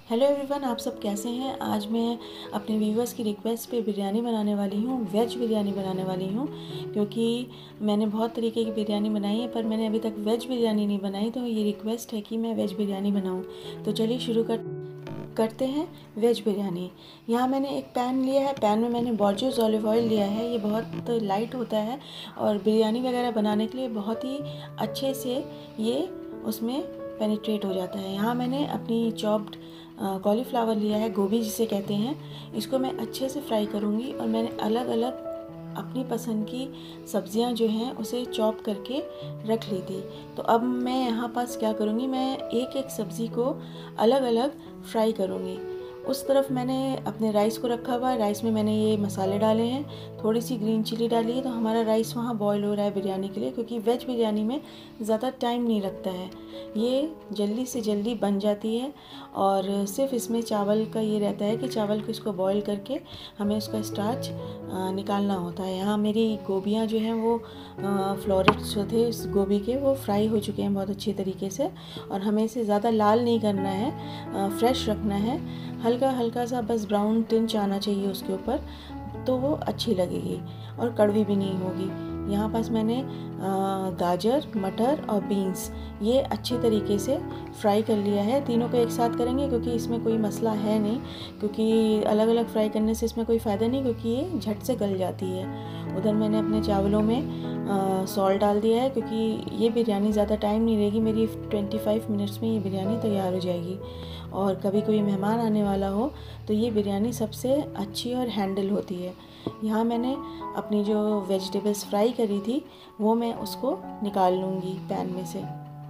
Hello everyone, आप सब कैसे हैं। आज मैं अपने व्यूवर्स की रिक्वेस्ट पे बिरयानी बनाने वाली हूँ। वेज बिरयानी बनाने वाली हूँ क्योंकि मैंने बहुत तरीके की बिरयानी बनाई है पर मैंने अभी तक वेज बिरयानी नहीं बनाई, तो ये रिक्वेस्ट है कि मैं वेज बिरयानी बनाऊँ। तो चलिए शुरू करते हैं वेज बिरयानी। यहाँ मैंने एक पैन लिया है। पैन में मैंने बॉर्जियस ऑलिव ऑयल लिया है। ये बहुत लाइट होता है और बिरयानी वगैरह बनाने के लिए बहुत ही अच्छे से ये उसमें पेनिट्रेट हो जाता है। यहाँ मैंने अपनी चॉप्ड कॉलीफ्लावर लिया है, गोभी जिसे कहते हैं। इसको मैं अच्छे से फ्राई करूँगी और मैंने अलग अलग अपनी पसंद की सब्जियां जो हैं उसे चॉप करके रख ली थी। तो अब मैं यहाँ पास क्या करूँगी, मैं एक एक सब्ज़ी को अलग अलग फ्राई करूँगी। उस तरफ मैंने अपने राइस को रखा हुआ है। राइस में मैंने ये मसाले डाले हैं, थोड़ी सी ग्रीन चिली डाली है। तो हमारा राइस वहाँ बॉईल हो रहा है बिरयानी के लिए, क्योंकि वेज बिरयानी में ज़्यादा टाइम नहीं लगता है, ये जल्दी से जल्दी बन जाती है। और सिर्फ इसमें चावल का ये रहता है कि चावल को इसको बॉईल करके हमें उसका स्टार्च निकालना होता है। यहाँ मेरी गोभियाँ जो हैं वो फ्लोरेट्स जो थे इस गोभी के वो फ्राई हो चुके हैं बहुत अच्छे तरीके से। और हमें इसे ज़्यादा लाल नहीं करना है, फ्रेश रखना है। हल्का हल्का सा बस ब्राउन टिंच आना चाहिए उसके ऊपर, तो वो अच्छी लगेगी और कड़वी भी नहीं होगी। यहाँ पास मैंने गाजर, मटर और बीन्स ये अच्छे तरीके से फ्राई कर लिया है। तीनों को एक साथ करेंगे क्योंकि इसमें कोई मसला है नहीं, क्योंकि अलग अलग फ्राई करने से इसमें कोई फ़ायदा नहीं, क्योंकि ये झट से गल जाती है। उधर मैंने अपने चावलों में सॉल्ट डाल दिया है, क्योंकि ये बिरयानी ज़्यादा टाइम नहीं रहेगी, मेरी 25 मिनट्स में ये बिरयानी तैयार हो जाएगी। और कभी कोई मेहमान आने वाला हो तो ये बिरयानी सबसे अच्छी और हैंडल होती है। यहाँ मैंने अपनी जो वेजिटेबल्स फ्राई करी थी वो मैं उसको निकाल लूँगी पैन में से।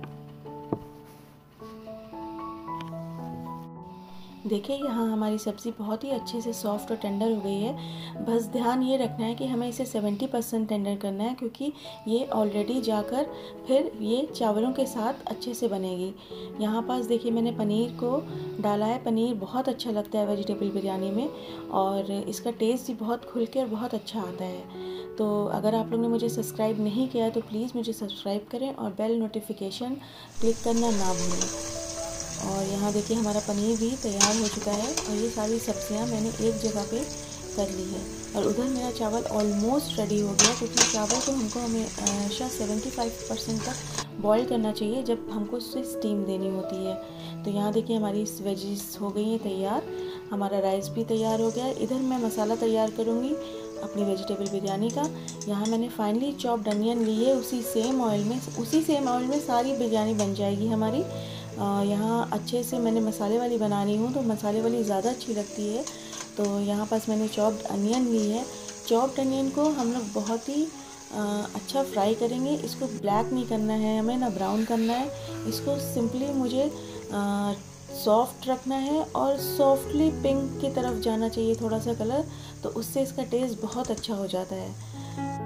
देखिए यहाँ हमारी सब्ज़ी बहुत ही अच्छे से सॉफ्ट और टेंडर हो गई है। बस ध्यान ये रखना है कि हमें इसे 70% टेंडर करना है, क्योंकि ये ऑलरेडी जाकर फिर ये चावलों के साथ अच्छे से बनेगी। यहाँ पास देखिए मैंने पनीर को डाला है। पनीर बहुत अच्छा लगता है वेजिटेबल बिरयानी में और इसका टेस्ट भी बहुत खुल के और बहुत अच्छा आता है। तो अगर आप लोग ने मुझे सब्सक्राइब नहीं किया है तो प्लीज़ मुझे सब्सक्राइब करें और बेल नोटिफिकेशन क्लिक करना ना भूलें। और यहाँ देखिए हमारा पनीर भी तैयार हो चुका है और ये सारी सब्जियाँ मैंने एक जगह पे कर ली है। और उधर मेरा चावल ऑलमोस्ट रेडी हो गया, क्योंकि चावल को हमको हमेशा 75% तक बॉईल करना चाहिए जब हमको उससे स्टीम देनी होती है। तो यहाँ देखिए हमारी वेजिस हो गई हैं तैयार, हमारा राइस भी तैयार हो गया है। इधर मैं मसाला तैयार करूँगी अपनी वेजिटेबल बिरयानी का। यहाँ मैंने फाइनली चॉप्ड अनियन ली है। उसी सेम ऑयल में सारी बिरयानी बन जाएगी हमारी। यहाँ अच्छे से मैंने मसाले वाली बनानी हूँ तो मसाले वाली ज़्यादा अच्छी लगती है। तो यहाँ पास मैंने चॉप्ड अनियन ली है। चॉप्ड अनियन को हम लोग बहुत ही अच्छा फ्राई करेंगे। इसको ब्लैक नहीं करना है हमें, ना ब्राउन करना है। इसको सिंपली मुझे सॉफ्ट रखना है और सॉफ्टली पिंक की तरफ जाना चाहिए थोड़ा सा कलर, तो उससे इसका टेस्ट बहुत अच्छा हो जाता है।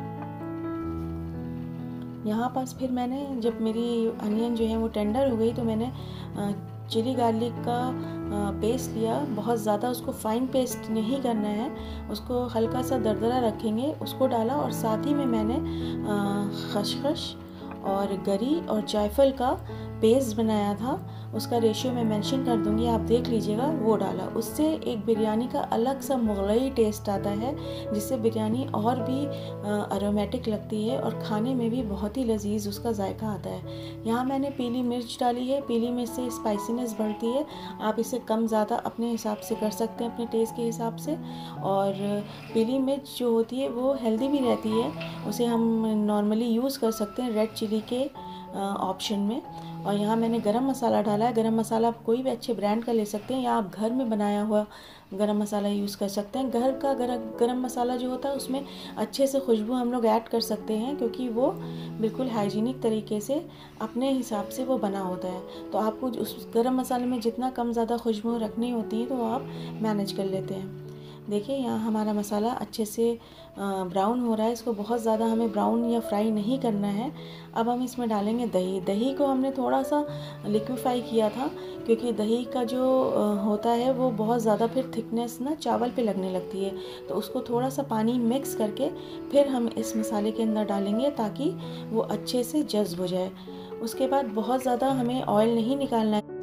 यहाँ पास फिर मैंने जब मेरी अनियन जो है वो टेंडर हो गई तो मैंने चिली गार्लिक का पेस्ट लिया। बहुत ज़्यादा उसको फाइन पेस्ट नहीं करना है, उसको हल्का सा दरदरा रखेंगे, उसको डाला। और साथ ही में मैंने खसखस और गरी और जायफल का पेस्ट बनाया था, उसका रेशियो मैं मेंशन कर दूंगी, आप देख लीजिएगा, वो डाला। उससे एक बिरयानी का अलग सा मुगलई टेस्ट आता है, जिससे बिरयानी और भी अरोमेटिक लगती है और खाने में भी बहुत ही लजीज उसका जायका आता है। यहाँ मैंने पीली मिर्च डाली है। पीली मिर्च से स्पाइसीनेस बढ़ती है, आप इसे कम ज़्यादा अपने हिसाब से कर सकते हैं, अपने टेस्ट के हिसाब से। और पीली मिर्च जो होती है वो हेल्दी भी रहती है, उसे हम नॉर्मली यूज़ कर सकते हैं रेड चिली के ऑप्शन में। और यहाँ मैंने गरम मसाला डाला है। गरम मसाला आप कोई भी अच्छे ब्रांड का ले सकते हैं या आप घर में बनाया हुआ गरम मसाला यूज़ कर सकते हैं। घर का गरम मसाला जो होता है उसमें अच्छे से खुशबू हम लोग ऐड कर सकते हैं, क्योंकि वो बिल्कुल हाइजीनिक तरीके से अपने हिसाब से वो बना होता है। तो आपको उस गरम मसाले में जितना कम ज़्यादा खुशबू रखनी होती है तो आप मैनेज कर लेते हैं। देखिए यहाँ हमारा मसाला अच्छे से ब्राउन हो रहा है। इसको बहुत ज़्यादा हमें ब्राउन या फ्राई नहीं करना है। अब हम इसमें डालेंगे दही। दही को हमने थोड़ा सा लिक्विफाई किया था, क्योंकि दही का जो होता है वो बहुत ज़्यादा फिर थिकनेस ना चावल पे लगने लगती है। तो उसको थोड़ा सा पानी मिक्स करके फिर हम इस मसाले के अंदर डालेंगे, ताकि वो अच्छे से जज़्ब हो जाए। उसके बाद बहुत ज़्यादा हमें ऑयल नहीं निकालना है।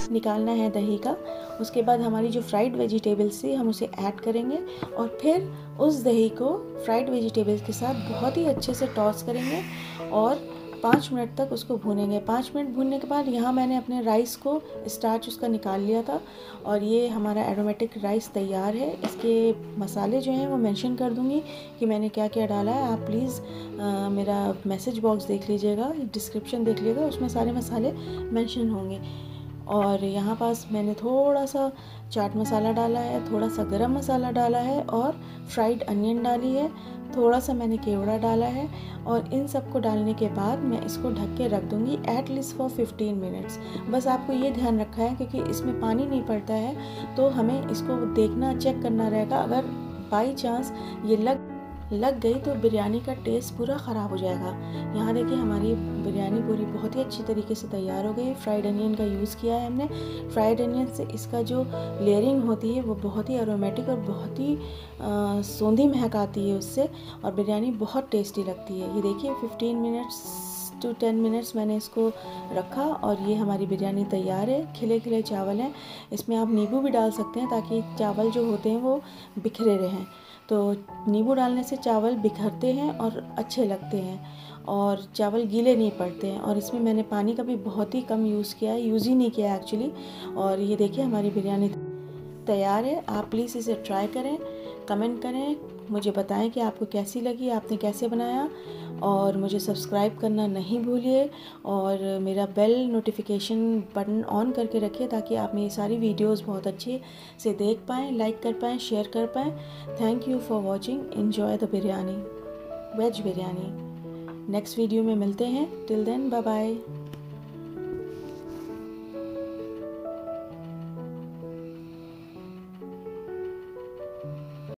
निकालना है दही का। उसके बाद हमारी जो फ्राइड वेजिटेबल्स थी हम उसे ऐड करेंगे और फिर उस दही को फ्राइड वेजिटेबल्स के साथ बहुत ही अच्छे से टॉस करेंगे और 5 मिनट तक उसको भूनेंगे। 5 मिनट भूनने के बाद यहाँ मैंने अपने राइस को स्टार्च उसका निकाल लिया था और ये हमारा एरोमेटिक राइस तैयार है। इसके मसाले जो हैं वो मेंशन कर दूँगी कि मैंने क्या क्या डाला है। आप प्लीज़ मेरा मैसेज बॉक्स देख लीजिएगा, डिस्क्रिप्शन देख लीजिएगा, उसमें सारे मसाले मेंशन होंगे। और यहाँ पास मैंने थोड़ा सा चाट मसाला डाला है, थोड़ा सा गरम मसाला डाला है और फ्राइड अनियन डाली है, थोड़ा सा मैंने केवड़ा डाला है। और इन सब को डालने के बाद मैं इसको ढक के रख दूँगी एट लीस्ट फॉर 15 मिनट्स। बस आपको ये ध्यान रखा है क्योंकि इसमें पानी नहीं पड़ता है तो हमें इसको देखना, चेक करना रहेगा। अगर बाई चांस ये लग गई तो बिरयानी का टेस्ट पूरा ख़राब हो जाएगा। यहाँ देखिए हमारी बिरयानी पूरी बहुत ही अच्छी तरीके से तैयार हो गई। फ्राइड अनियन का यूज़ किया है हमने। फ्राइड अनियन से इसका जो लेयरिंग होती है वो बहुत ही एरोमेटिक और बहुत ही सौंधी महक आती है उससे, और बिरयानी बहुत टेस्टी लगती है। ये देखिए 15 मिनट्स टू 10 मिनट्स मैंने इसको रखा और ये हमारी बिरयानी तैयार है। खिले खिले चावल हैं, इसमें आप नींबू भी डाल सकते हैं ताकि चावल जो होते हैं वो बिखरे रहें। तो नींबू डालने से चावल बिखरते हैं और अच्छे लगते हैं और चावल गीले नहीं पड़ते हैं। और इसमें मैंने पानी का भी बहुत ही कम यूज़ किया है, यूज़ ही नहीं किया एक्चुअली। और ये देखिए हमारी बिरयानी तैयार है। आप प्लीज़ इसे ट्राई करें, कमेंट करें, मुझे बताएं कि आपको कैसी लगी, आपने कैसे बनाया। और मुझे सब्सक्राइब करना नहीं भूलिए और मेरा बेल नोटिफिकेशन बटन ऑन करके रखिए ताकि आप मेरी सारी वीडियोस बहुत अच्छे से देख पाएँ, लाइक कर पाएँ, शेयर कर पाएँ। Thank you for watching. Enjoy the biryani, veg biryani. Next video में मिलते हैं। Till then bye bye.